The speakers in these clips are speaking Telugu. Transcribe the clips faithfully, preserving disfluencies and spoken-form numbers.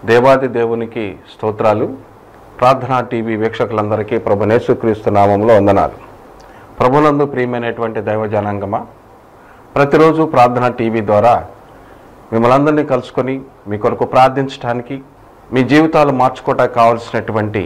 దేవాది దేవునికి స్తోత్రాలు. ప్రార్థనా టీవీ వీక్షకులందరికీ ప్రభు యేసుక్రీస్తు నామములో వందనాలు. ప్రభునందు ప్రియమైనటువంటి దైవజనాంగమా, ప్రతిరోజు ప్రార్థనా టీవీ ద్వారా మిమ్మల్ని అందరినీ కలుసుకొని మీ కొరకు ప్రార్థించడానికి, మీ జీవితాలు మార్చుకోవడానికి కావాల్సినటువంటి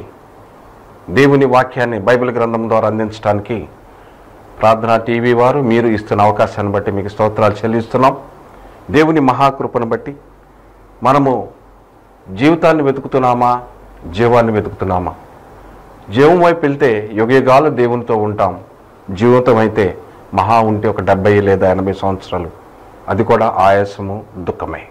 దేవుని వాక్యాన్ని బైబిల్ గ్రంథం ద్వారా అందించడానికి ప్రార్థనా టీవీ వారు మీరు ఇస్తున్న అవకాశాన్ని బట్టి మీకు స్తోత్రాలు చెల్లిస్తున్నాం. దేవుని మహాకృపను బట్టి మనము జీవితాన్ని వెతుకుతున్నామా, జీవాన్ని వెతుకుతున్నామా? జీవం వైపు వెళ్తే యుగయుగాలు దేవునితో ఉంటాం. జీవితం అయితే మహా ఉంటే ఒక డెబ్బై లేదా ఎనభై సంవత్సరాలు, అది కూడా ఆయాసము, దుఃఖమే.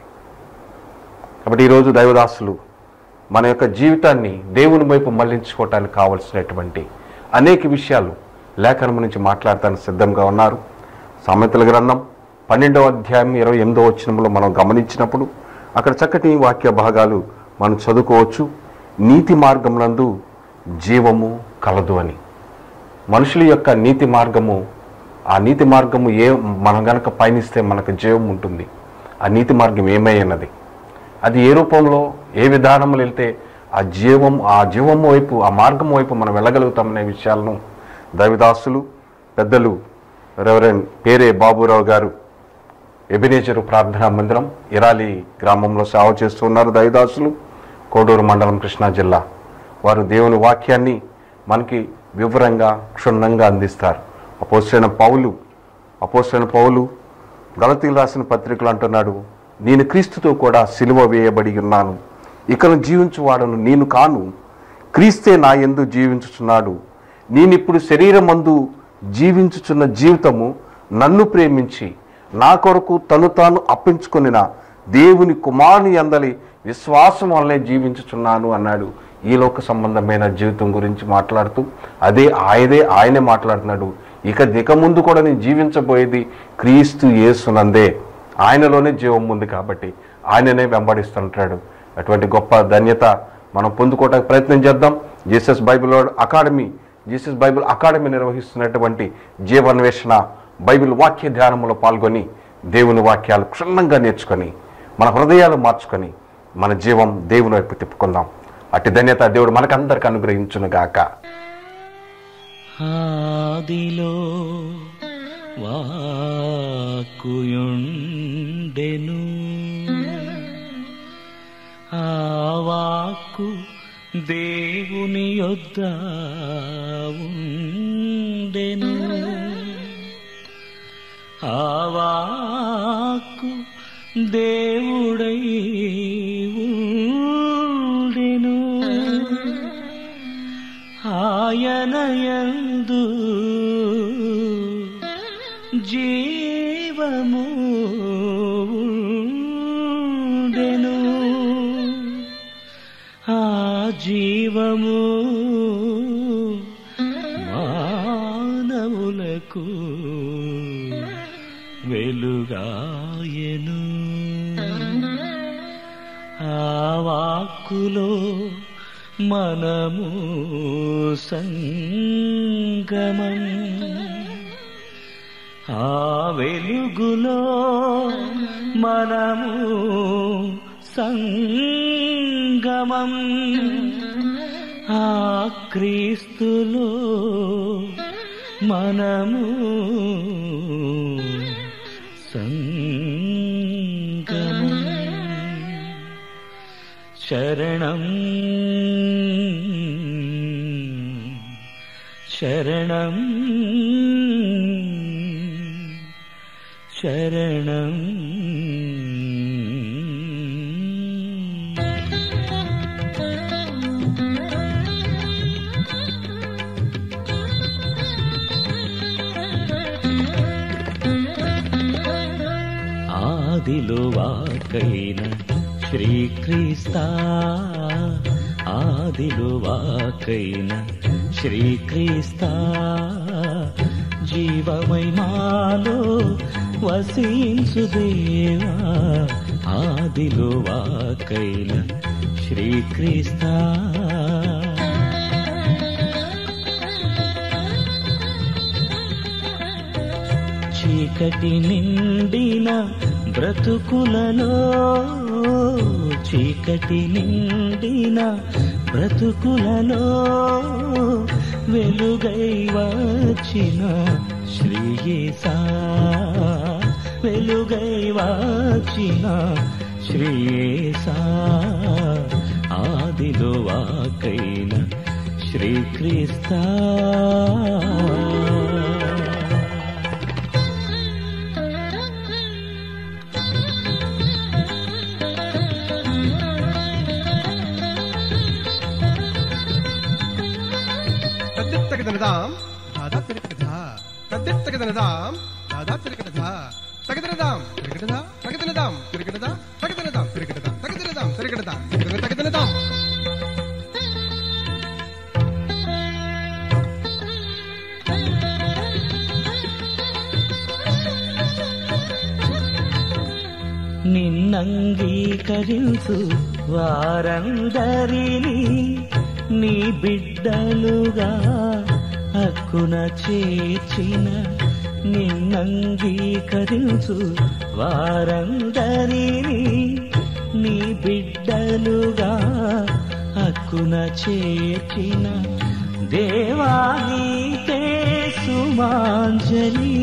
కాబట్టి ఈరోజు దైవదాసులు మన యొక్క జీవితాన్ని దేవుని వైపు మళ్లించుకోవటానికి కావలసినటువంటి అనేక విషయాలు లేఖనం నుంచి మాట్లాడటానికి సిద్ధంగా ఉన్నారు. సామెతల గ్రంథం పన్నెండవ అధ్యాయం ఇరవై ఎనిమిదవ వచనంలో మనం గమనించినప్పుడు అక్కడ చక్కటి వాక్య భాగాలు మనం చదువుకోవచ్చు. నీతి మార్గమునందు జీవము కలదు అని. మనుషుల యొక్క నీతి మార్గము, ఆ నీతి మార్గము ఏ మనం గనక పయనిస్తే మనకు జీవం ఉంటుంది. ఆ నీతి మార్గం ఏమైనది, అది ఏ రూపంలో, ఏ విధానంలో వెళ్తే ఆ జీవం ఆ జీవము వైపు, ఆ మార్గం వైపు మనం వెళ్ళగలుగుతామనే విషయాలను దైవదాసులు పెద్దలు రెవరెండ్ పేరే బాబురావు గారు ఎబినేజరు ప్రార్థనా మందిరం ఇరాలి గ్రామంలో సేవ చేస్తున్నారు. దైవదాసులు కోడూరు మండలం, కృష్ణా జిల్లా. వారు దేవుని వాక్యాన్ని మనకి వివరంగా, క్షుణ్ణంగా అందిస్తారు. అపోస్తలుడైన పౌలు అపోస్తలుడైన పౌలు గలతీయులు రాసిన పత్రికలు అంటున్నాడు, నేను క్రీస్తుతో కూడా సిలువ వేయబడి ఉన్నాను, ఇకను జీవించువాడను నేను కాను, క్రీస్తే నా యందు జీవించుచున్నాడు. నేనిప్పుడు శరీరమందు జీవించుచున్న జీవితము నన్ను ప్రేమించి నా కొరకు తను తాను అప్పించుకొనిన దేవుని కుమారుని యందలి విశ్వాసం వల్లే జీవించుచున్నాను అన్నాడు. ఈ లోక సంబంధమైన జీవితం గురించి మాట్లాడుతూ అదే ఆయదే ఆయనే మాట్లాడుతున్నాడు. ఇక దిక ముందు కూడా నేను జీవించబోయేది క్రీస్తు యేసునందే, ఆయనలోనే జీవం ఉంది కాబట్టి ఆయననే వెంబడిస్తుంటాడు. అటువంటి గొప్ప ధన్యత మనం పొందుకోవడానికి ప్రయత్నం చేద్దాం. Jesus Bible academy Jesus Bible academy నిర్వహిస్తున్నటువంటి జీవన్వేషణ బైబిల్ వాక్య ధ్యానంలో పాల్గొని దేవుని వాక్యాలు క్షుణ్ణంగా నేర్చుకొని మన హృదయాలు మార్చుకొని మన జీవం దేవుని వైపు తిప్పుకుందాం. అట్టి ధన్యత దేవుడు మనకందరికి అనుగ్రహించునుగాక. ఆదిలో వాక్కుయుండెను, ఆ వాక్కు దేవుని యొద్ద ఉండెను, ఆ వాక్కు దేవుడై ఉండెను, ఆయన యందు జీవము ఉండెను, ఆ జీవము మానవులకు వెలుగాయెను. ఆ వాక్కులో మనము సంగమం, ఆ వెలుగులో మనము సంగమం, ఆ క్రీస్తులో మనము సంగమం. శరణం శరణం శరణం. ఆదిలో వాకైన శ్రీక్రీస్తా, ఆదిలో వాకైన శ్రీక్రీస్తా, జీవమై మాలో వసించు దేవా, ఆదిలో వాకైన శ్రీక్రీస్తా. చీకటి నిండిన బ్రతుకులలో చీకటి నిండిన బ్రతుకులలో వెలుగై వచ్చిన శ్రీయేసా, వెలుగై వచ్చిన శ్రీయేసా, ఆదిలో వాకైన శ్రీక్రీస్తా. తగదనదాం దాదా తిరగదదా తద్దిత్ తగదనదాం దాదా తిరగదదా తగదనదాం తిరగదదా తగదనదాం తిరగదదా తగదనదాం తిరగదదా తగదనదాం తిరగదదా తగదనదాం. నిన్నంగీకరించు వారందరినీ నీ బిడ్డలుగా హక్కున చేర్చిన, నిన్నంగీకరించు వారందరినీ నీ బిడ్డలుగా హక్కున చేర్చిన దేవానికే సుమాంజలి,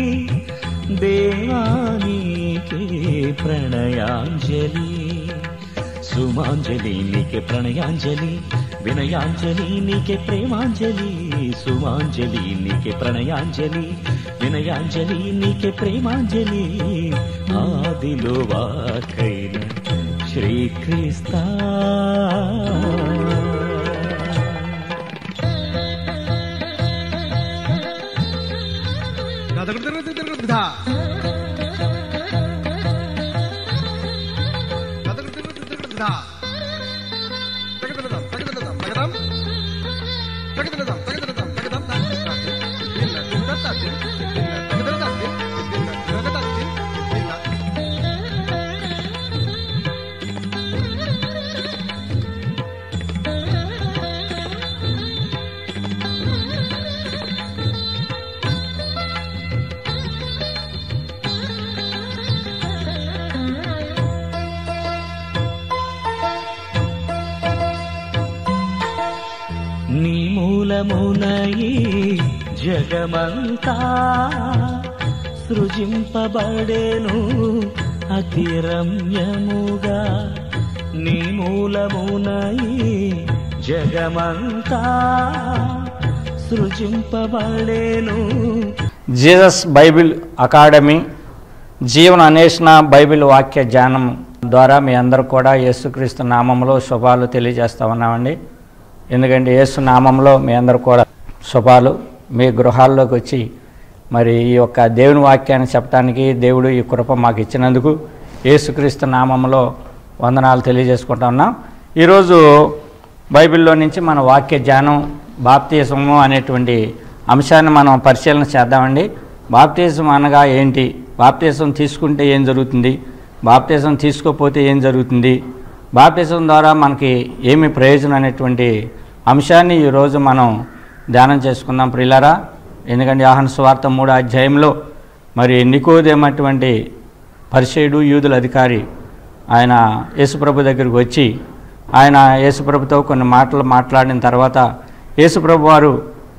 దేవానికే ప్రణయాంజలి. సుమాంజలి నీకే ప్రణయాంజలి, వినయాంజలి నీకే ప్రేమాంజలి. సుమాంజలి నీకే ప్రణయాంజలి, వినయాంజలి నీకే ప్రేమాంజలి. ఆదిలో వాకైన శ్రీక్రీస్తా. నీ మూలమునయి జగమంతా సృజింపబడేను అతి రమ్యముగా. నీ మూలమునయి జగమంతా సృజింపబడేను. జీసస్ బైబిల్ అకాడమీ జీవన అన్వేషణ బైబిల్ వాక్య ధ్యానం ద్వారా మీ అందరూ కూడా యేసుక్రీస్తు నామంలో శుభాలు తెలియజేస్తా ఉన్నామండి. ఎందుకంటే యేసు నామంలో మీ అందరూ కూడా శుభాలు. మీ గృహాల్లోకి వచ్చి మరి ఈ యొక్క దేవుని వాక్యాన్ని చెప్పడానికి దేవుడు ఈ కృప మాకు ఇచ్చినందుకు యేసుక్రీస్తు నామంలో వందనాలు తెలియజేసుకుంటా ఉన్నాం. ఈరోజు బైబిల్లో నుంచి మన వాక్య ధ్యానం బాప్తిజము అనేటువంటి అంశాన్ని మనం పరిశీలన చేద్దామండి. బాప్తిజం అనగా ఏంటి, బాప్తిజం తీసుకుంటే ఏం జరుగుతుంది, బాప్తిజం తీసుకోకపోతే ఏం జరుగుతుంది, బాప్తిజం ద్వారా మనకి ఏమి ప్రయోజనం అనేటువంటి అంశాన్ని ఈరోజు మనం ధ్యానం చేసుకుందాం ప్రియులారా. ఎందుకంటే యోహాను సువార్త మూడో అధ్యాయంలో మరి నికోదేమటువంటి పరిసయ్యుడు యూదుల అధికారి ఆయన యేసుప్రభు దగ్గరికి వచ్చి ఆయన యేసుప్రభుతో కొన్ని మాటలు మాట్లాడిన తర్వాత యేసుప్రభు వారు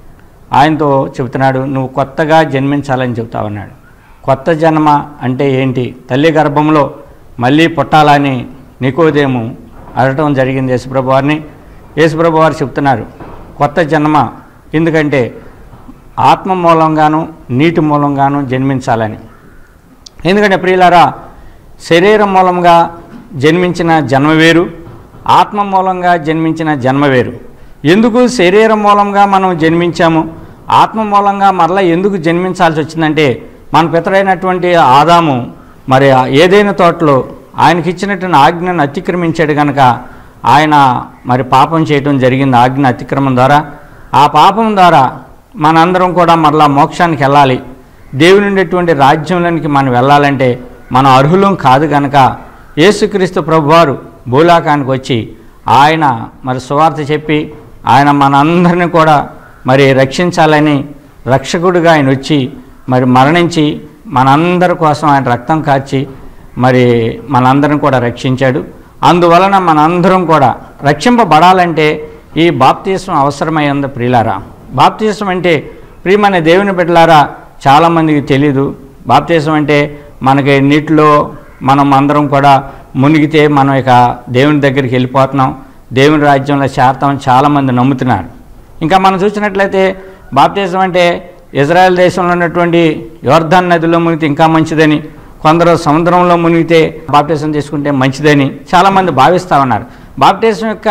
ఆయనతో చెబుతున్నాడు, నువ్వు కొత్తగా జన్మించాలని చెబుతావన్నాడు. కొత్త జన్మ అంటే ఏంటి, తల్లి గర్భంలో మళ్ళీ పుట్టాలని నికోదేము అడగటం జరిగింది యేసుప్రభు వారిని. యేసుప్రభు వారు చెప్తున్నారు కొత్త జన్మ ఎందుకంటే ఆత్మ మూలంగాను నీటి మూలంగాను జన్మించాలని. ఎందుకంటే ప్రియులారా, శరీరం మూలంగా జన్మించిన జన్మ వేరు, ఆత్మ మూలంగా జన్మించిన జన్మ వేరు. ఎందుకు శరీరం మూలంగా మనం జన్మించాము, ఆత్మ మూలంగా మరలా ఎందుకు జన్మించాల్సి వచ్చిందంటే మన పితరైనటువంటి ఆదాము మరి ఏదైనా తోటలో ఆయనకి ఇచ్చినటువంటి ఆజ్ఞను అతిక్రమించాడు కనుక ఆయన మరి పాపం చేయటం జరిగింది ఆజ్ఞ అతిక్రమం ద్వారా. ఆ పాపం ద్వారా మనందరం కూడా మరలా మోక్షానికి వెళ్ళాలి, దేవుని ఉండేటువంటి రాజ్యంలోనికి మనం వెళ్ళాలంటే మనం అర్హులం కాదు కనుక యేసుక్రీస్తు ప్రభువారు భూలోకానికి వచ్చి ఆయన మరి సువార్త చెప్పి ఆయన మనందరినీ కూడా మరి రక్షించాలని రక్షకుడిగా ఆయన వచ్చి మరి మరణించి మనందరి కోసం ఆయన రక్తం కార్చి మరి మనందరిని కూడా రక్షించాడు. అందువలన మనందరం కూడా రక్షింపబడాలంటే ఈ బాప్తిస్మం అవసరమై ఉంది ప్రియులారా. బాప్తిస్మం అంటే ప్రియమైన దేవుని బిడ్డలారా చాలామందికి తెలీదు. బాప్తిస్మం అంటే మనకి నీటిలో మనం అందరం కూడా మునిగితే మనం ఇక దేవుని దగ్గరికి వెళ్ళిపోతున్నాం, దేవుని రాజ్యంలో చేరతాం చాలామంది నమ్ముతున్నారు. ఇంకా మనం చూసినట్లయితే బాప్తిస్మం అంటే ఇజ్రాయెల్ దేశంలో ఉన్నటువంటి యోర్దాన్ నదిలో మునిగితే ఇంకా మంచిదని, కొందరు సముద్రంలో మునిగితే బాప్టిజం తీసుకుంటే మంచిదని చాలామంది భావిస్తూ ఉన్నారు. బాప్టిజం యొక్క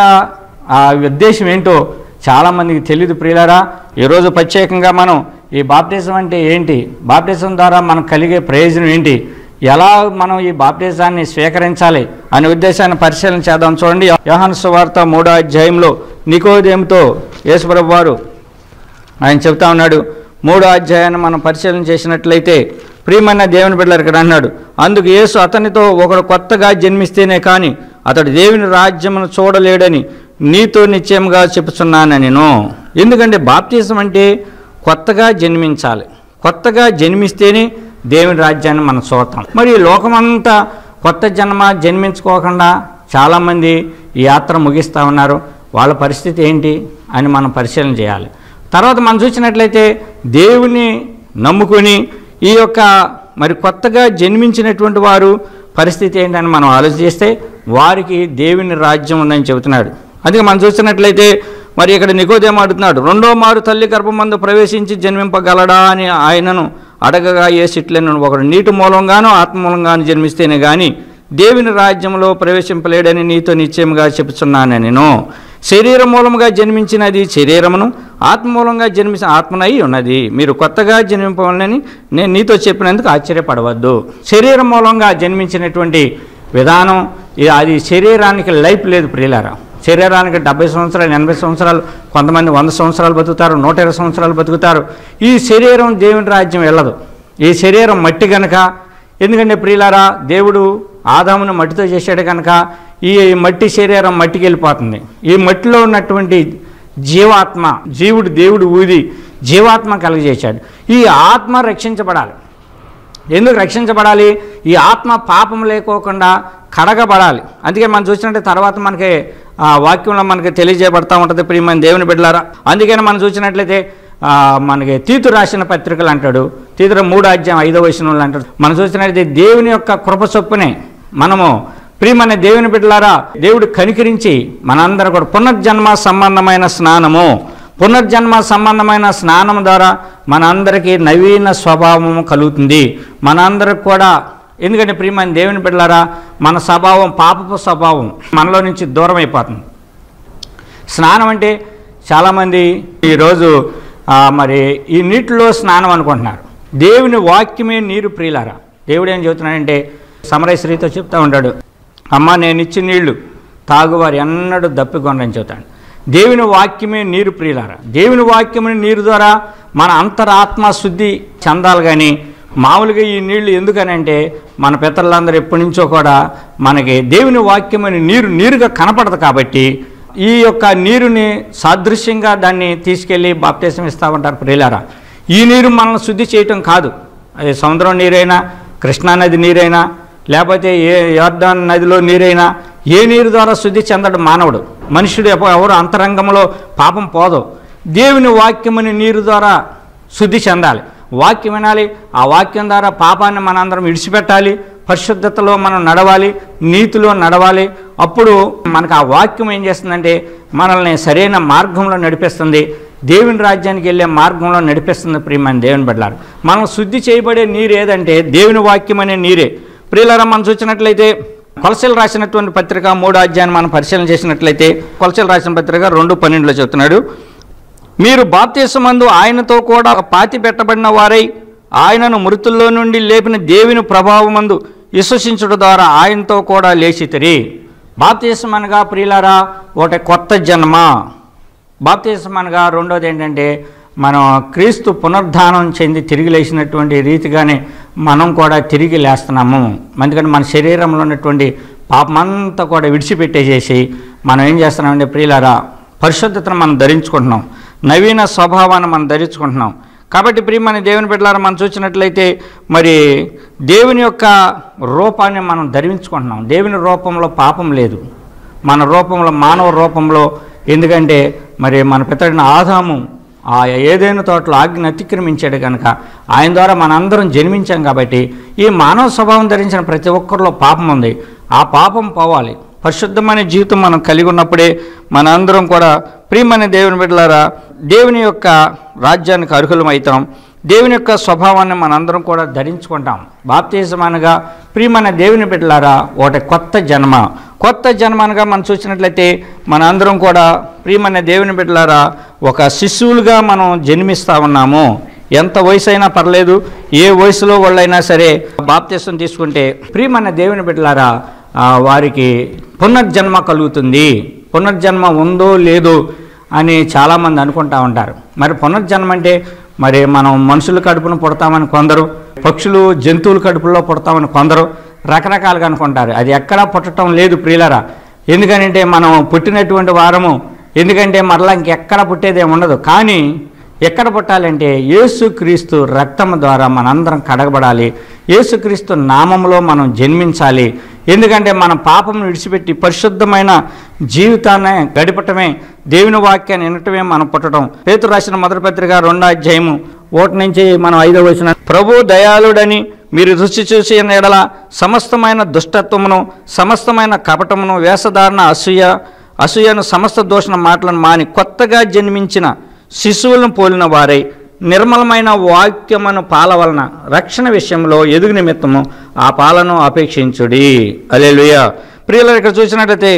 ఆ ఉద్దేశం ఏంటో చాలామందికి తెలియదు ప్రియులారా. ఈరోజు ప్రత్యేకంగా మనం ఈ బాప్టిజం అంటే ఏంటి, బాప్టిజం ద్వారా మనకు కలిగే ప్రయోజనం ఏంటి, ఎలా మనం ఈ బాప్టిజాన్ని స్వీకరించాలి అనే ఉద్దేశాన్ని పరిశీలన చేద్దాం. చూడండి, యోహాను సువార్త మూడో అధ్యాయంలో నికోదేముతో యేసుప్రభు వారు ఆయన చెప్తా ఉన్నాడు. మూడో అధ్యాయాన్ని మనం పరిశీలన చేసినట్లయితే ప్రియమైన దేవుని బిడ్డలు ఇక్కడ అన్నాడు, అందుకు యేసు అతనితో ఒకడు కొత్తగా జన్మిస్తేనే కానీ అతడు దేవుని రాజ్యమును చూడలేడని నీతో నిశ్చయముగా చెప్పుచున్నాను నేను. ఎందుకంటే బాప్తిజం అంటే కొత్తగా జన్మించాలి, కొత్తగా జన్మిస్తేనే దేవుని రాజ్యాన్ని మనం చూస్తాం. మరి లోకమంతా కొత్త జన్మ జన్మించుకోకుండా చాలామంది ఈ యాత్ర ముగిస్తూ ఉన్నారు. వాళ్ళ పరిస్థితి ఏంటి అని మనం పరిశీలన చేయాలి. తర్వాత మనం చూసినట్లయితే దేవుని నమ్ముకొని ఈ యొక్క మరి కొత్తగా జన్మించినటువంటి వారు పరిస్థితి ఏంటని మనం ఆలోచిస్తే వారికి దేవుని రాజ్యం ఉందని చెబుతున్నాడు. అందుకే మనం చూసినట్లయితే మరి ఇక్కడ నికోదేము అడుగుతున్నాడు, రెండో మారు తల్లి గర్భమందు ప్రవేశించి జన్మింపగలడా అని ఆయనను అడగగా యేసు ఇట్లనెను, ఒకడు నీటి మూలంగానో ఆత్మ మూలంగానో జన్మిస్తేనే కానీ దేవుని రాజ్యంలో ప్రవేశింపలేడని నీతో నిశ్చయముగా చెప్పుచున్నాను నేను. శరీరం మూలముగా జన్మించినది శరీరమును, ఆత్మ మూలంగా జన్మించిన ఆత్మనై ఉన్నది. మీరు కొత్తగా జన్మింపవాలని నేను నీతో చెప్పినందుకు ఆశ్చర్యపడవద్దు. శరీరం మూలంగా జన్మించినటువంటి విధానం అది శరీరానికి లైఫ్ లేదు ప్రియులారా. శరీరానికి డెబ్బై సంవత్సరాలు ఎనభై సంవత్సరాలు కొంతమంది వంద సంవత్సరాలు బతుకుతారు, నూట ఇరవై సంవత్సరాలు బతుకుతారు. ఈ శరీరం దేవుని రాజ్యం వెళ్ళదు. ఈ శరీరం మట్టి కనుక, ఎందుకంటే ప్రియులారా దేవుడు ఆదామును మట్టితో చేశాడు కనుక ఈ మట్టి శరీరం మట్టికి వెళ్ళిపోతుంది. ఈ మట్టిలో ఉన్నటువంటి జీవాత్మ, జీవుడు దేవుడు ఊది జీవాత్మ కలుగజేశాడు. ఈ ఆత్మ రక్షించబడాలి. ఎందుకు రక్షించబడాలి? ఈ ఆత్మ పాపం లేకోకుండా కడగబడాలి. అందుకే మనం చూసినట్టే తర్వాత మనకి ఆ వాక్యంలో మనకి తెలియజేయబడతా ఉంటుంది ప్రియమైన దేవుని బిడ్డలారా. అందుకని మనం చూసినట్లయితే మనకి తీతు రాసిన పత్రికలు అంటాడు, తీతు మూడో అధ్యాయం ఐదో వచనంలో అంటాడు. మనం చూసినట్లయితే దేవుని యొక్క కృప చొప్పునే మనము ప్రియమైన దేవుని బిడ్డలారా దేవుడు కనికరించి మనందరం కూడా పునర్జన్మ సంబంధమైన స్నానము పునర్జన్మ సంబంధమైన స్నానం ద్వారా మనందరికీ నవీన స్వభావము కలుగుతుంది. మనందరికి కూడా, ఎందుకంటే ప్రియమైన దేవుని బిడ్డలారా మన స్వభావం పాపపు స్వభావం మనలో నుంచి దూరం అయిపోతుంది. స్నానం అంటే చాలామంది ఈరోజు మరి ఈ నీటిలో స్నానం అనుకుంటున్నారు. దేవుని వాక్యమే నీరు ప్రియులారా. దేవుడు ఏం చెబుతున్నాడంటే సమరయ స్త్రీతో చెప్తా ఉంటాడు, అమ్మ నేను ఇచ్చిన నీళ్లు తాగువారు ఎన్నడూ దప్పికొనరని చెబుతాడు. దేవుని వాక్యమే నీరు ప్రియులారా. దేవుని వాక్యమే నీరు ద్వారా మన అంతరాత్మ శుద్ధి చెందాలి. కానీ మామూలుగా ఈ నీళ్లు ఎందుకనంటే మన పితరులందరూ ఎప్పటి నుంచో కూడా మనకి దేవుని వాక్యమైన నీరు నీరుగా కనపడదు. కాబట్టి ఈ యొక్క నీరుని సాదృశ్యంగా దాన్ని తీసుకెళ్ళి బాప్తిసం ఇస్తూ ఉంటారు ప్రియులారా. ఈ నీరు మనల్ని శుద్ధి చేయటం కాదు. అది సముద్రం నీరైనా, కృష్ణానది నీరైనా, లేకపోతే ఏ యోర్దాన్ నదిలో నీరైనా, ఏ నీరు ద్వారా శుద్ధి చెందడు మానవుడు. మనుషుడు ఎవరు అంతరంగంలో పాపం పోదు. దేవుని వాక్యమని నీరు ద్వారా శుద్ధి చెందాలి. వాక్యం వినాలి. ఆ వాక్యం ద్వారా పాపాన్ని మనందరం విడిచిపెట్టాలి. పరిశుద్ధతలో మనం నడవాలి, నీతిలో నడవాలి. అప్పుడు మనకు ఆ వాక్యం ఏం చేస్తుందంటే మనల్ని సరైన మార్గంలో నడిపిస్తుంది, దేవుని రాజ్యానికి వెళ్ళే మార్గంలో నడిపిస్తుంది. ప్రియమైన దేవుని బిడ్డలారా, మనం శుద్ధి చేయబడే నీరు ఏదంటే దేవుని వాక్యం అనే నీరే. ప్రియులారా, మనం చూసినట్లయితే కొలసీలు రాసినటువంటి పత్రిక మూడో అధ్యాయాన్ని మనం పరిశీలన చేసినట్లయితే కొలసీలు రాసిన పత్రిక రెండు పన్నెండులో చెప్తున్నాడు, మీరు బాప్తిసమందు ఆయనతో కూడా పాతి పెట్టబడిన వారై ఆయనను మృతుల్లో నుండి లేపిన దేవుని ప్రభావమందు విశ్వసించుట ద్వారా ఆయనతో కూడా లేచితిరి. బాప్తిసం అనగా ప్రియులారా ఒకటి కొత్త జన్మ. బాప్తిసం అనగా రెండోది ఏంటంటే మనం క్రీస్తు పునరుద్ధానం చెంది తిరిగి లేచినటువంటి రీతిగానే మనం కూడా తిరిగి లేస్తున్నాము. ఎందుకంటే మన శరీరంలో ఉన్నటువంటి పాపమంతా కూడా విడిచిపెట్టేసేసి మనం ఏం చేస్తున్నామంటే ప్రియులారా పరిశుద్ధతను మనం ధరించుకుంటున్నాం, నవీన స్వభావాన్ని మనం ధరించుకుంటున్నాం. కాబట్టి ప్రియమైన దేవుని బిడ్డలారా మనం చూసినట్లయితే మరి దేవుని యొక్క రూపాన్ని మనం ధరించుకుంటున్నాం. దేవుని రూపంలో పాపం లేదు, మన రూపంలో మానవ రూపంలో. ఎందుకంటే మరి మన పితడిన ఆదాము ఆ ఏదైనా తోటలో ఆజ్ఞ అతిక్రమించాడు కనుక ఆయన ద్వారా మనందరం జన్మించాం. కాబట్టి ఈ మానవ స్వభావం ధరించిన ప్రతి ఒక్కరిలో పాపం ఉంది. ఆ పాపం పోవాలి. పరిశుద్ధమైన జీవితం మనం కలిగి ఉన్నప్పుడే మనందరం కూడా ప్రియమైన దేవుని బిడ్డలారా దేవుని యొక్క రాజ్యానికి అర్హులమవుతాం. దేవుని యొక్క స్వభావాన్ని మనందరం కూడా ధరించుకుంటాం. బాప్తిజం అనగా ప్రియమైన దేవుని బిడ్డలారా ఒకటి కొత్త జన్మ. కొత్త జన్మ అనగా మనం చూసినట్లయితే మనందరం కూడా ప్రియమైన దేవుని బిడ్డలారా ఒక శిశువులుగా మనం జన్మిస్తూ ఉన్నాము. ఎంత వయసు అయినా పర్లేదు, ఏ వయసులో వాళ్ళైనా సరే బాప్తిజం తీసుకుంటే ప్రియమైన దేవుని బిడ్డలారా వారికి పునర్జన్మ కలుగుతుంది. పునర్జన్మ ఉందో లేదో అని చాలామంది అనుకుంటూ ఉంటారు. మరి పునర్జన్మ అంటే మరి మనం మనుషుల కడుపును పుడతామని కొందరు, పక్షులు జంతువుల కడుపుల్లో పుడతామని కొందరు రకరకాలుగా అనుకుంటారు. అది ఎక్కడా పుట్టడం లేదు ప్రియులారా. ఎందుకంటే మనం పుట్టినటువంటి వారము, ఎందుకంటే మరలా ఇంకెక్కడ పుట్టేదే ఉండదు. కానీ ఎక్కడ పుట్టాలంటే యేసుక్రీస్తు రక్తం ద్వారా మనందరం కడగబడాలి. యేసుక్రీస్తు నామంలో మనం జన్మించాలి. ఎందుకంటే మన పాపం విడిచిపెట్టి పరిశుద్ధమైన జీవితాన్ని గడిపటమే, దేవుని వాక్యాన్ని వినటమే మనం పుట్టడం. పేతురు రాసిన మొదటి పత్రిక రెండో అధ్యాయము ఒకటి నుంచి మనం ఐదో వచనం, ప్రభు దయాళుడని మీరు రుచి చూసి ఎడల సమస్తమైన దుష్టత్వమును సమస్తమైన కపటమును వేషధారణ అసూయ అసూయను సమస్త దోషణ మాటలను మాని కొత్తగా జన్మించిన శిశువులను పోలిన వారై నిర్మలమైన వాక్యమును పాల వలన రక్షణ విషయంలో ఎదుగు నిమిత్తము ఆ పాలను అపేక్షించుడి. హల్లెలూయా. ప్రియులు ఇక్కడ చూసినట్లయితే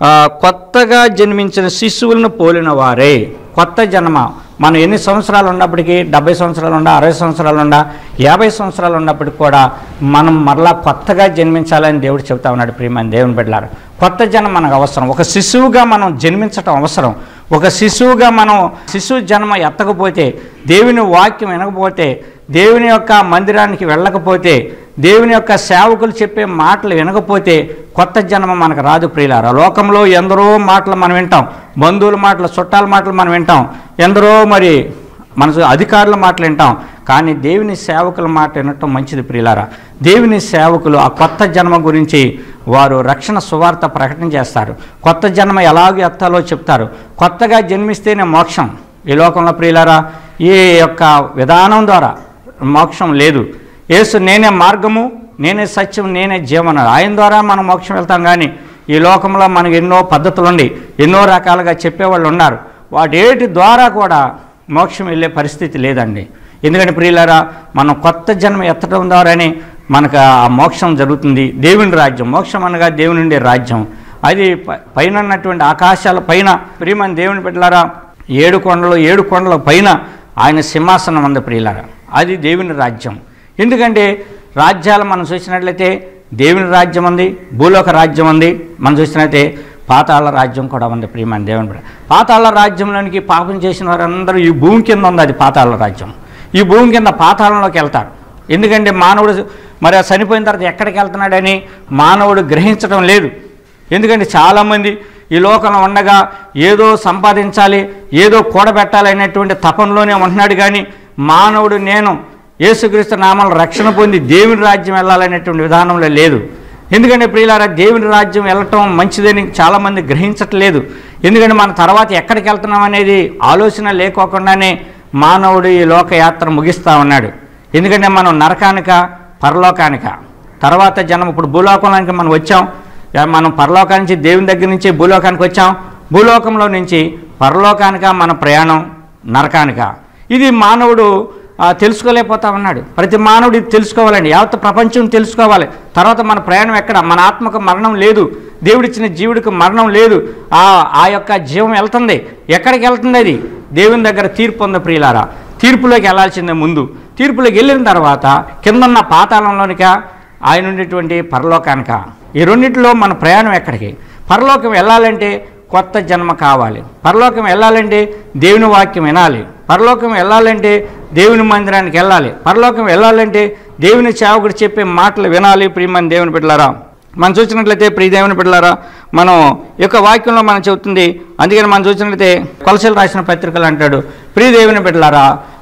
కొత్తగా జన్మించిన శిశువులను పోలిన వారే. కొత్త జన్మ మనం ఎన్ని సంవత్సరాలు ఉన్నప్పటికీ, డెబ్బై సంవత్సరాలు ఉండా, అరవై సంవత్సరాలు ఉండా, యాభై సంవత్సరాలు ఉన్నప్పటికీ కూడా మనం మరలా కొత్తగా జన్మించాలని దేవుడు చెబుతా ఉన్నాడు. ప్రియమైన దేవుని బిడ్డలారా కొత్త జన్మ మనకు అవసరం. ఒక శిశువుగా మనం జన్మించటం అవసరం. ఒక శిశువుగా మనం శిశువు జన్మ ఎత్తకపోతే, దేవుని వాక్యం వినకపోతే, దేవుని యొక్క మందిరానికి వెళ్ళకపోతే, దేవుని యొక్క సేవకులు చెప్పే మాటలు వినకపోతే కొత్త జన్మ మనకు రాదు ప్రియులారా. లోకంలో ఎందరో మాటలు మనం వింటాం, బంధువుల మాటలు, చుట్టాల మాటలు మనం వింటాం, ఎందరో మరి మన అధికారుల మాటలు వింటాం. కానీ దేవుని సేవకుల మాట వినటం మంచిది ప్రియులారా. దేవుని సేవకులు ఆ కొత్త జన్మ గురించి వారు రక్షణ సువార్త ప్రకటన చేస్తారు. కొత్త జన్మ ఎలాగ ఎత్తాలో చెప్తారు. కొత్తగా జన్మిస్తేనే మోక్షం. ఈ లోకంలో ప్రియులారా ఈ యొక్క విధానం ద్వారా మోక్షం లేదు. యేసు నేనే మార్గము, నేనే సత్యం, నేనే జీవనం, ఆయన ద్వారా మనం మోక్షం వెళ్తాం. కానీ ఈ లోకంలో మనకు ఎన్నో పద్ధతులు ఉండి ఎన్నో రకాలుగా చెప్పేవాళ్ళు ఉన్నారు. వాటి ద్వారా కూడా మోక్షం వెళ్ళే పరిస్థితి లేదండి. ఎందుకంటే ప్రియులారా మనం కొత్త జన్మ ఎత్తడం ద్వారానే మనకు ఆ మోక్షం జరుగుతుంది. దేవుని రాజ్యం, మోక్షం అనగా దేవుని ఉండే రాజ్యం. అది పైన ఉన్నటువంటి ఆకాశాల పైన ప్రియమైన దేవుని బిడ్డలారా ఏడు కొండలు ఏడు కొండల పైన ఆయన సింహాసనం ఉంది ప్రియులారా. అది దేవుని రాజ్యం. ఎందుకంటే రాజ్యాలు మనం చూసినట్లయితే దేవుని రాజ్యం ఉంది, భూలోక రాజ్యం ఉంది, మనం చూసినట్లయితే పాతాళ రాజ్యం కూడా ఉంది. ప్రియమైన దేవుని బిడ్డ పాతాళ రాజ్యంలోనికి పాపం చేసిన వారందరూ ఈ భూమి కింద ఉంది. అది పాతాళ రాజ్యం. ఈ భూమి కింద పాతాళంలోకి వెళ్తారు. ఎందుకంటే మానవుడు మరి చనిపోయిన తర్వాత ఎక్కడికి వెళ్తున్నాడని మానవుడు గ్రహించడం లేదు. ఎందుకంటే చాలామంది ఈ లోకంలో ఉండగా ఏదో సంపాదించాలి, ఏదో కూడబెట్టాలి అనేటువంటి తపంలోనే ఉంటున్నాడు. కానీ మానవుడు నేను యేసుక్రీస్తు నామములో రక్షణ పొంది దేవుని రాజ్యం వెళ్ళాలనేటువంటి విధానంలో లేదు. ఎందుకంటే ప్రియులారా దేవుని రాజ్యం వెళ్ళటం మంచిదని చాలామంది గ్రహించట్లేదు. ఎందుకంటే మన తర్వాత ఎక్కడికి వెళ్తున్నాం అనేది ఆలోచన లేకోకుండానే మానవుడు ఈ లోకయాత్ర ముగిస్తూ ఉన్నాడు. ఎందుకంటే మనం నరకానిక పరలోకానిక తర్వాత జన్మ, ఇప్పుడు భూలోకానికి మనం వచ్చాం, మనం పరలోకా నుంచి దేవుని దగ్గర నుంచి భూలోకానికి వచ్చాం, భూలోకంలో నుంచి పరలోకానిక మన ప్రయాణం నరకానిక. ఇది మానవుడు తెలుసుకోలేకపోతా ఉన్నాడు. ప్రతి మానవుడు ఇది తెలుసుకోవాలండి. యావత్ ప్రపంచం తెలుసుకోవాలి. తర్వాత మన ప్రయాణం ఎక్కడ? మన ఆత్మకు మరణం లేదు, దేవుడిచ్చిన జీవుడికి మరణం లేదు. ఆ ఆ యొక్క జీవం వెళ్తుంది. ఎక్కడికి వెళ్తుంది? అది దేవుని దగ్గర తీర్పు ఉంది ప్రియులారా. తీర్పులోకి వెళ్ళాల్సిందే. ముందు తీర్పులోకి వెళ్ళిన తర్వాత కిందన్న పాతాళంలోనిక, ఆయన ఉండేటువంటి పరలోకానిక, ఈ రెండింటిలో మన ప్రయాణం ఎక్కడికి? పరలోకం వెళ్ళాలంటే కొత్త జన్మ కావాలి. పరలోకం వెళ్ళాలంటే దేవుని వాక్యం వినాలి. పరలోకం వెళ్ళాలంటే దేవుని మందిరానికి వెళ్ళాలి. పరలోకం వెళ్ళాలంటే దేవుని సేవకుడు చెప్పే మాటలు వినాలి. ప్రియమైన దేవుని బిడ్డలారా మనం చూసినట్లయితే ప్రియ దేవుని బిడ్డలారా మనం ఈ యొక్క వాక్యంలో మనం చెబుతుంది. అందుకని మనం చూసినట్లయితే కొలసీలు రాసిన పత్రికలు అంటాడు, ప్రియ దేవుని బిడ్డలారా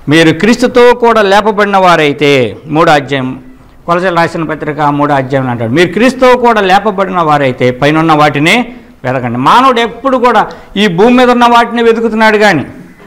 మీరు క్రీస్తుతో కూడా లేపబడిన వారైతే, మూడో అధ్యాయం కొలసీలు రాసిన పత్రిక మూడో అధ్యాయం అంటాడు, మీరు క్రీస్తుతో కూడా లేపబడిన వారైతే పైన వాటినే వెతకండి. మానవుడు ఎప్పుడు కూడా ఈ భూమి మీద ఉన్న వాటిని వెతుకుతున్నాడు కానీ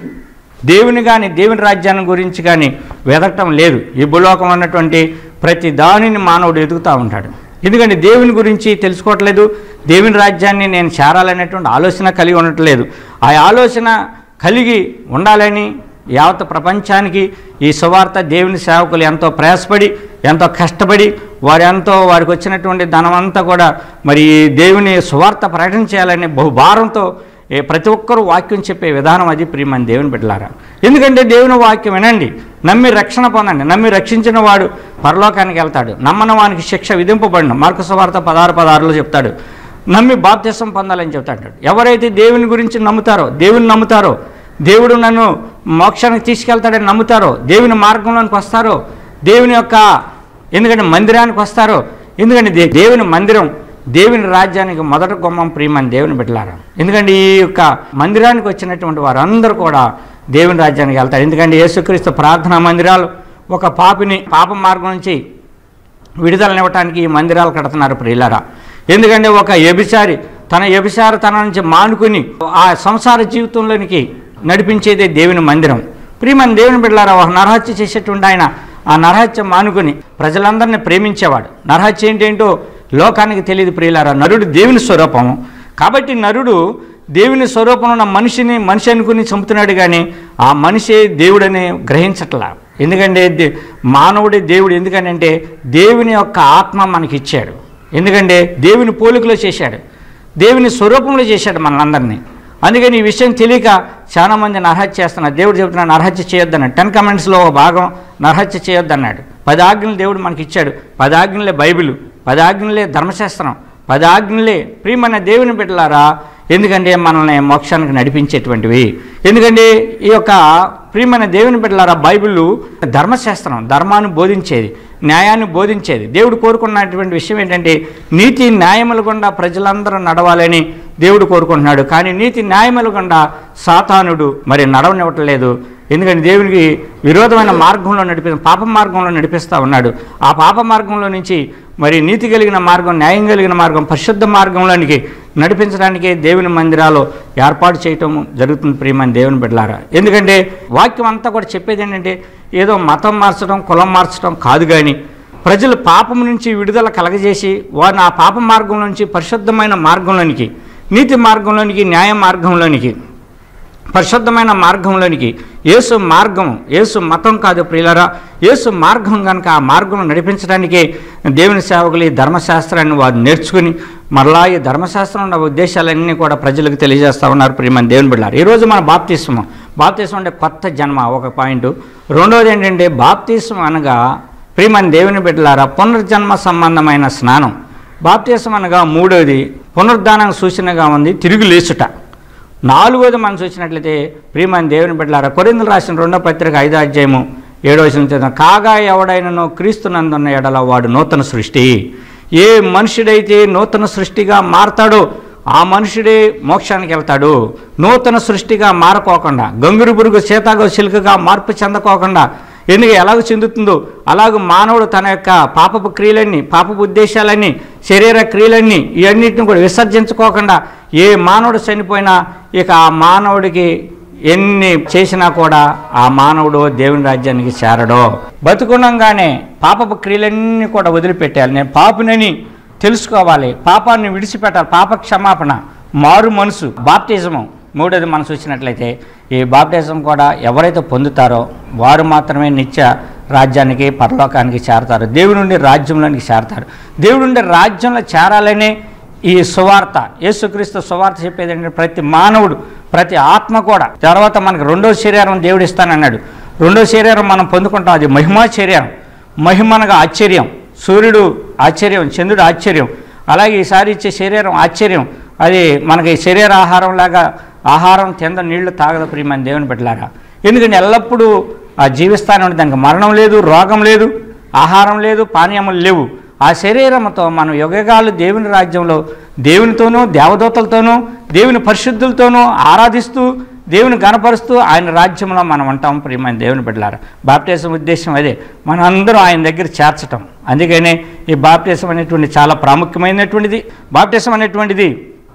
దేవుని కానీ దేవుని రాజ్యాన్ని గురించి కానీ వెతకటం లేదు. ఈ భూలోకం ఉన్నటువంటి ప్రతి దానిని మానవుడు వెతుకుతూ ఉంటాడు. ఎందుకంటే దేవుని గురించి తెలుసుకోవట్లేదు, దేవుని రాజ్యాన్ని నేను చేరాలనేటువంటి ఆలోచన కలిగి ఉండట్లేదు. ఆ ఆలోచన కలిగి ఉండాలని యావత్ ప్రపంచానికి ఈ సువార్త దేవుని సేవకులు ఎంతో ప్రయాసపడి ఎంతో కష్టపడి వారు ఎంతో వారికి వచ్చినటువంటి ధనం అంతా కూడా మరి దేవుని సువార్త ప్రకటన చేయాలనే బహుభారంతో ప్రతి ఒక్కరూ వాక్యం చెప్పే విధానం అది ప్రియమైన దేవుని బిడ్డలారా. ఎందుకంటే దేవుని వాక్యం వినండి, నమ్మి రక్షణ పొందండి, నమ్మి రక్షించిన వాడు పరలోకానికి వెళ్తాడు, నమ్మని వానికి శిక్ష విధింపబడిన మార్కు సువార్త పదహారు పదహారులో చెప్తాడు. నమ్మి బాప్తిసం పొందాలని చెప్తాడు. ఎవరైతే దేవుని గురించి నమ్ముతారో, దేవుని నమ్ముతారో, దేవుడు నన్ను మోక్షానికి తీసుకెళ్తాడని నమ్ముతారో, దేవుని మార్గంలోనికి వస్తారో, దేవుని యొక్క ఎందుకంటే మందిరానికి వస్తారో, ఎందుకంటే దే దేవుని మందిరం దేవుని రాజ్యానికి మొదటి గుమ్మం ప్రియమైన దేవుని బిడ్డలారా. ఎందుకంటే ఈ యొక్క మందిరానికి వచ్చినటువంటి వారందరూ కూడా దేవుని రాజ్యానికి వెళ్తారు. ఎందుకంటే యేసుక్రీస్తు ప్రార్థనా మందిరాలు ఒక పాపిని పాప మార్గం నుంచి విడుదలనివ్వటానికి ఈ మందిరాలు కడుతున్నారు ప్రియులారా. ఎందుకంటే ఒక వ్యభిచారి తన వ్యభిచార తన నుంచి మానుకుని ఆ సంసార జీవితంలోనికి నడిపించేదే దేవుని మందిరం. ప్రియమైన దేవుని బిడ్డలారా, ఒక నరహత్య చేసేటువంటి ఆయన ఆ నరహత్య మానుకుని ప్రజలందరినీ ప్రేమించేవాడు. నరహత్య ఏంటేంటో లోకానికి తెలియదు ప్రియులారా. నరుడు దేవుని స్వరూపం కాబట్టి నరుడు దేవుని స్వరూపం ఉన్న మనిషిని మనిషి అనుకుని చంపుతున్నాడు కానీ ఆ మనిషి దేవుడని గ్రహించట్లా. ఎందుకంటే మానవుడే దేవుడు. ఎందుకంటే దేవుని యొక్క ఆత్మ మనకి ఇచ్చాడు. ఎందుకంటే దేవుని పోలికలో చేశాడు, దేవుని స్వరూపంలో చేశాడు మనందరినీ. అందుకని ఈ విషయం తెలియక చాలామంది నరహత్య చేస్తున్నారు. దేవుడు చెబుతున్నాడు నరహత్య చేయొద్దన్నాడు. టెన్ కమెంట్స్లో ఒక భాగం నరహత్య చేయొద్దన్నాడు. పది ఆజ్ఞలు దేవుడు మనకి ఇచ్చాడు. పది ఆజ్ఞలే బైబిల్, పది ఆజ్ఞలే ధర్మశాస్త్రం, పది ఆజ్ఞలే ప్రియమైన దేవుని బిడ్డలారా. ఎందుకంటే మనల్ని మోక్షానికి నడిపించేటువంటివి. ఎందుకంటే ఈ యొక్క ప్రియమైన దేవుని బిడ్డలారా, బైబిల్ ధర్మశాస్త్రం, ధర్మాన్ని బోధించేది, న్యాయాన్ని బోధించేది. దేవుడు కోరుకున్నటువంటి విషయం ఏంటంటే నీతి న్యాయముల గుండా ప్రజలందరూ నడవాలని దేవుడు కోరుకుంటున్నాడు. కానీ నీతి న్యాయముల గుండా సాతానుడు మరి నడవనివ్వట్లేదు. ఎందుకంటే దేవునికి విరోధమైన మార్గంలో నడిపి పాప మార్గంలో నడిపిస్తూ ఉన్నాడు. ఆ పాప మార్గంలో నుంచి మరి నీతి కలిగిన మార్గం, న్యాయం కలిగిన మార్గం, పరిశుద్ధ మార్గంలోనికి నడిపించడానికి దేవుని మందిరాలు ఏర్పాటు చేయటం జరుగుతుంది ప్రియమైన దేవుని బిడ్డలారా. ఎందుకంటే వాక్యం అంతా కూడా చెప్పేది ఏంటంటే ఏదో మతం మార్చడం, కులం మార్చడం కాదు, కానీ ప్రజలు పాపం నుంచి విడుదల కలగజేసి వారిని ఆ పాప మార్గం నుంచి పరిశుద్ధమైన మార్గంలోనికి, నీతి మార్గంలోనికి, న్యాయ మార్గంలోనికి, పరిశుద్ధమైన మార్గంలోనికి, యేసు మార్గం, యేసు మతం కాదు ప్రియులారా, యేసు మార్గం కనుక ఆ మార్గంలో నడిపించడానికే దేవుని సేవకులు ఈ ధర్మశాస్త్రాన్ని వారు నేర్చుకుని మరలా ఈ ధర్మశాస్త్రం ఉన్న ఉద్దేశాలన్నీ కూడా ప్రజలకు తెలియజేస్తూ ఉన్నారు ప్రియమైన దేవుని బిడ్డలారా. ఈరోజు మన బాప్తిస్మం, బాప్తిస్మం అంటే కొత్త జన్మ ఒక పాయింట్. రెండవది ఏంటంటే బాప్తిస్మం అనగా ప్రియమైన దేవుని బిడ్డలారా పునర్జన్మ సంబంధమైన స్నానం. బాప్తిస్మం అనగా మూడవది పునరుద్ధానానికి సూచనగా ఉంది, తిరిగి లేచుట. నాలుగోది మనం చూసినట్లయితే ప్రియమైన దేవుని బిడ్డలారా కొరింథీయులకు రాసిన రెండో పత్రిక ఐదో అధ్యాయము ఏడో వచనం చదువుతాం. కాగా ఎవడైనను క్రీస్తునందున్న ఎడల వాడు నూతన సృష్టి. ఏ మనుషుడైతే నూతన సృష్టిగా మారతాడో ఆ మనుషుడే మోక్షానికి వెళ్తాడు. నూతన సృష్టిగా మారకోకుండా, గంగురు పురుగు సీతాగో చిలుకగా మార్పు చెందకోకుండా, ఎందుకు ఎలాగ చెందుతుందో అలాగ మానవుడు తన యొక్క పాపపు క్రియలన్నీ, పాపపు ఉద్దేశాలన్నీ, శరీర క్రియలన్నీ ఇవన్నిటిని కూడా విసర్జించుకోకుండా ఏ మానవుడు చనిపోయినా ఇక ఆ మానవుడికి ఎన్ని చేసినా కూడా ఆ మానవుడు దేవుని రాజ్యానికి చేరడో. బతుకునంగానే పాపపు క్రియలన్నీ కూడా వదిలిపెట్టాలి. నేను పాపునని తెలుసుకోవాలి, పాపాన్ని విడిచిపెట్టాలి, పాప క్షమాపణ, మారు మనసు, బాప్టిజము. మూడోది మనం చూసినట్లయితే ఈ బాప్టిజం కూడా ఎవరైతే పొందుతారో వారు మాత్రమే నిత్య రాజ్యానికి, పరలోకానికి చేరతారు, దేవుడి నుండి రాజ్యంలోనికి చేరతారు. దేవుడి నుండి రాజ్యంలో చేరాలనే ఈ సువార్త, యేసుక్రీస్తు సువార్త చెప్పేది ఏంటంటే ప్రతి మానవుడు, ప్రతి ఆత్మ కూడా తర్వాత మనకు రెండో శరీరం దేవుడు ఇస్తానన్నాడు. రెండో శరీరం మనం పొందుకుంటాం, అది మహిమా శరీరం. మహిమనగా ఆశ్చర్యం, సూర్యుడు ఆశ్చర్యం, చంద్రుడు ఆశ్చర్యం. అలాగే ఈసారి ఇచ్చే శరీరం ఆశ్చర్యం. అది మనకి శరీర ఆహారం లాగా ఆహారం తింద నీళ్లు తాగదు ప్రియమైన దేవుని బిడ్డలారా. ఎందుకంటే ఎల్లప్పుడూ ఆ జీవిస్తానే దానికి మరణం లేదు, రోగం లేదు, ఆహారం లేదు, పానీయములు లేవు. ఆ శరీరంతో మనం యుగయుగాలు దేవుని రాజ్యంలో దేవునితోనూ దేవదూతలతోనూ దేవుని పరిశుద్ధులతోనూ ఆరాధిస్తూ దేవుని గణపరుస్తూ ఆయన రాజ్యంలో మనం ఉంటాం. ప్రియమైన దేవుని బిడ్డలారా, బాప్టిజం ఉద్దేశం అదే, మనందరం ఆయన దగ్గర చేర్చటం. అందుకనే ఈ బాప్టిజం అనేటువంటి చాలా ప్రాముఖ్యమైనటువంటిది. బాప్టిజం అనేటువంటిది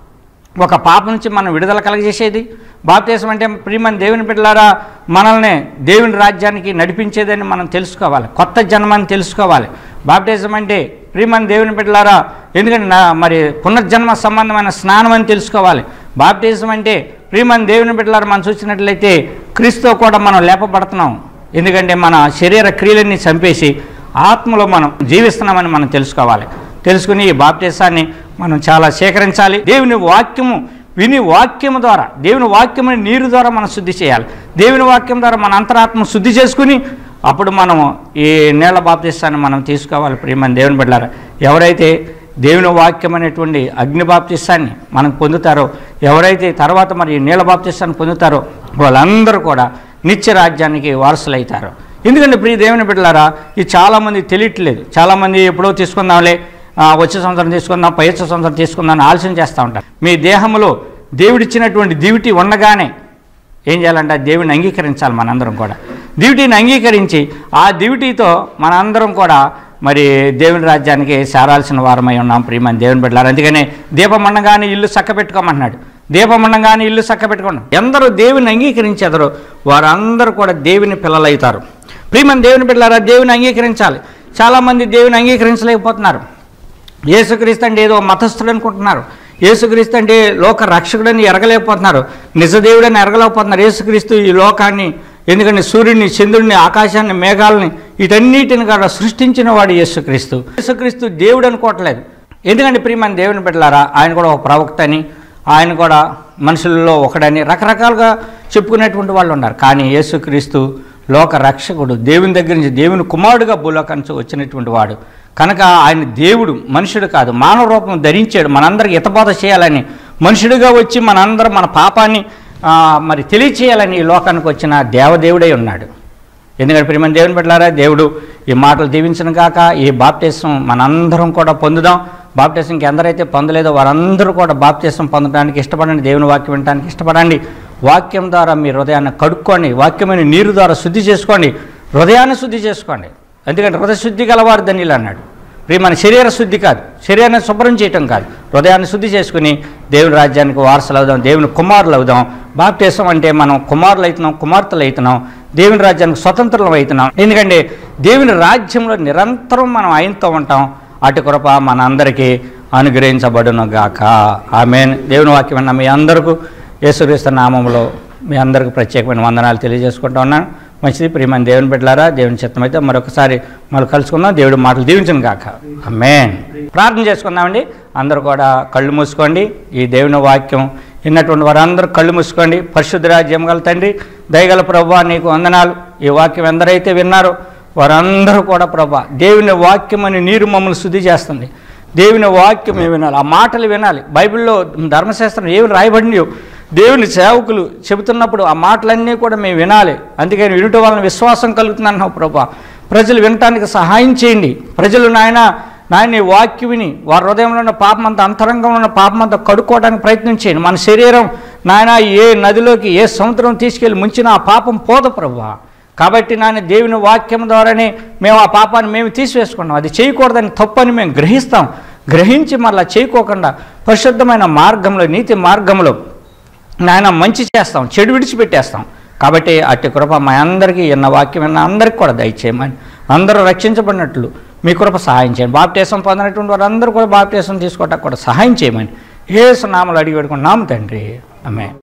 ఒక పాప నుంచి మనం విడుదల కలగజేసేది. బాప్తిసం అంటే ప్రియమైన దేవుని బిడ్డలారా మనల్ని దేవుని రాజ్యానికి నడిపించేదని మనం తెలుసుకోవాలి, కొత్త జన్మని తెలుసుకోవాలి. బాప్టిజం అంటే ప్రియమైన దేవుని బిడ్డలారా ఎందుకంటే నా మరి పునర్జన్మ సంబంధమైన స్నానం అని తెలుసుకోవాలి. బాప్టిజం అంటే ప్రియమైన దేవుని బిడ్డలారా మనం చూసినట్లయితే క్రీస్తుతో కూడా మనం లేపబడుతున్నాం. ఎందుకంటే మన శరీర క్రియలన్నీ చంపేసి ఆత్మలో మనం జీవిస్తున్నామని మనం తెలుసుకోవాలి. తెలుసుకుని ఈ బాప్టిజాన్ని మనం చాలా సేకరించాలి. దేవుని వాక్యము విని వాక్యము ద్వారా, దేవుని వాక్యముని నీరు ద్వారా మనం శుద్ధి చేయాలి. దేవుని వాక్యం ద్వారా మన అంతరాత్మ శుద్ధి చేసుకుని అప్పుడు మనము ఈ నీళ్ల బాప్తిస్తాన్ని మనం తీసుకోవాలి. ప్రియమైన దేవుని బిడ్డలారా, ఎవరైతే దేవుని వాక్యం అనేటువంటి అగ్ని బాప్తిస్తాన్ని మనం పొందుతారో, ఎవరైతే తర్వాత మరి నీళ్ల బాప్తిస్తాన్ని పొందుతారో వాళ్ళందరూ కూడా నిత్య రాజ్యానికి వారసులవుతారు. ఎందుకంటే ప్రియ దేవుని బిడ్డలారా ఇది చాలామంది తెలియట్లేదు. చాలామంది ఎప్పుడో తీసుకుందాంలే, వచ్చే సంవత్సరం తీసుకుందాం, పై వచ్చే సంవత్సరం తీసుకుందాం ఆలోచన చేస్తూ ఉంటారు. మీ దేహంలో దేవుడిచ్చినటువంటి దివిటి ఉండగానే ఏం చేయాలంటే దేవుడిని అంగీకరించాలి. మనందరం కూడా దివిటీని అంగీకరించి ఆ దివిటీతో మనందరం కూడా మరి దేవుని రాజ్యానికి చేరాల్సిన వారమై ఉన్నాం. ప్రియమైన దేవుని బిడ్డలారా, అందుకనే దీపం ఉండగానే ఇల్లు చక్క పెట్టుకోమన్నాడు. దీపం ఉండగానే ఇల్లు చక్క పెట్టుకోండి. ఎందరూ దేవుని అంగీకరించేదరో వారందరూ కూడా దేవుని పిల్లలవుతారు. ప్రియమైన దేవుని బిడ్డలారా, దేవుని అంగీకరించాలి. చాలామంది దేవుని అంగీకరించలేకపోతున్నారు. యేసుక్రీస్తు అంటే ఏదో మతస్థుడు అనుకుంటున్నారు. యేసుక్రీస్తు అంటే లోక రక్షకుడని ఎరగలేకపోతున్నారు. నిజదేవుడని ఎరగలేకపోతున్నారు. యేసుక్రీస్తు ఈ లోకాన్ని, ఎందుకంటే సూర్యుడిని, చంద్రుడిని, ఆకాశాన్ని, మేఘాలని వీటన్నిటిని కూడా సృష్టించిన వాడు యేసుక్రీస్తు. యేసుక్రీస్తు దేవుడు అనుకోవట్లేదు. ఎందుకంటే ప్రియమైన దేవుని బిడ్డలారా ఆయన కూడా ఒక ప్రవక్త అని, ఆయన కూడా మనుషులలో ఒకడని రకరకాలుగా చెప్పుకునేటువంటి వాళ్ళు ఉన్నారు. కానీ యేసుక్రీస్తు లోక రక్షకుడు, దేవుని దగ్గర నుంచి దేవుని కుమారుడుగా భూలోకానికి వచ్చినటువంటి వాడు కనుక ఆయన దేవుడు, మనుషుడు కాదు. మానవ రూపం ధరించాడు మనందరికి హితబోధ చేయాలని, మనుషుడిగా వచ్చి మనందరం మన పాపాన్ని మరి తెలియచేయాలని ఈ లోకానికి వచ్చిన దేవదేవుడై ఉన్నాడు. ఎందుకంటే ప్రియమైన దేవుని బిడ్డలారా దేవుడు ఈ మాటలు దీవించను కాక ఈ బాప్టిజం మనందరం కూడా పొందుదాం. బాప్టిజంకి ఎందరైతే పొందలేదో వారందరూ కూడా బాప్టిజం పొందడానికి ఇష్టపడండి. దేవుని వాక్యం వినడానికి ఇష్టపడండి. వాక్యం ద్వారా మీ హృదయాన్ని కడుక్కోండి. వాక్యమైన నీరు ద్వారా శుద్ధి చేసుకోండి. హృదయాన్ని శుద్ధి చేసుకోండి. ఎందుకంటే హృదయ శుద్ధి గలవారు ధన్యులు అన్నాడు. ప్రియమైన శరీర శుద్ధి కాదు, శరీరాన్ని శుభ్రం చేయటం కాదు, హృదయాన్ని శుద్ధి చేసుకుని దేవుని రాజ్యానికి వారసులు అవుదాం, దేవుని కుమారులు అవుదాం. బాప్టిజం అంటే మనం కుమారులు అవుతున్నాం, కుమార్తెలు అవుతున్నాం, దేవుని రాజ్యానికి స్వతంత్రులు అవుతున్నాం. ఎందుకంటే దేవుని రాజ్యంలో నిరంతరం మనం ఆయనతో ఉంటాం. అటు కృప మన అందరికీ అనుగ్రహించబడును గాక. ఆమేన్. దేవుని వాక్యం అన్న మీ అందరికీ యేసుక్రీస్తు నామములో మీ అందరికీ ప్రత్యేకమైన వందనాలు తెలియజేసుకుంటా ఉన్నాను. మంచిది ప్రియమైన దేవుని బిడ్డలారా, దేవుని చిత్తం అయితే మరొకసారి మళ్ళీ కలుసుకుందాం. దేవుడు మాటలు దీవించను గాక. ఆమేన్. ప్రార్థన చేసుకుందామండి. అందరూ కూడా కళ్ళు మూసుకోండి. ఈ దేవుని వాక్యం విన్నటువంటి వారందరూ కళ్ళు మూసుకోండి. పరిశుద్ధ రాజ్యం గల తండ్రి, దయగల ప్రభువా నీకు వందనాలు. ఈ వాక్యం ఎందరైతే విన్నారో వారందరూ కూడా ప్రభువా దేవుని వాక్యం అని నీరు మమ్మల్ని శుద్ధి చేస్తుంది. దేవుని వాక్యం ఏమి వినాలి, ఆ మాటలు వినాలి. బైబిల్లో ధర్మశాస్త్రం ఏమి రాయబడినాయో దేవుని సేవకులు చెబుతున్నప్పుడు ఆ మాటలన్నీ కూడా మేము వినాలి. అందుకని వినుట వలన విశ్వాసం కలుగుతుందన్నావు ప్రభా. ప్రజలు వినటానికి సహాయం చేయండి. ప్రజలు నాయన నాయన వాక్యం విని వారి హృదయంలో ఉన్న పాపమంతా, అంతరంగంలో ఉన్న పాపమంతా కడుక్కోవడానికి ప్రయత్నం చేయండి. మన శరీరం నాయన ఏ నదిలోకి ఏ సముద్రం తీసుకెళ్ళి ముంచినా ఆ పాపం పోదు ప్రభా. కాబట్టి నాయన దేవుని వాక్యం ద్వారానే మేము ఆ పాపాన్ని మేము తీసివేసుకున్నాం. అది చేయకూడదని తప్పని మేము గ్రహిస్తాం. గ్రహించి మళ్ళీ చేయకోకుండా పరిశుద్ధమైన మార్గంలో, నీతి మార్గంలో నాయన మంచి చేస్తాం, చెడు విడిచిపెట్టేస్తాం. కాబట్టి అట్టి కృప మా అందరికీ ఎన్న వాక్యం విన్న అందరికీ కూడా దయచేయమని, అందరూ రక్షించబడినట్లు మీ కృప సహాయం చేయండి. బాప్టిజం పొందినటువంటి వారందరూ కూడా బాప్టిజం తీసుకోవడానికి కూడా సహాయం చేయమని యేసు నామములో అడిగి పెట్టుకున్నాము తండ్రి. ఆమేన్.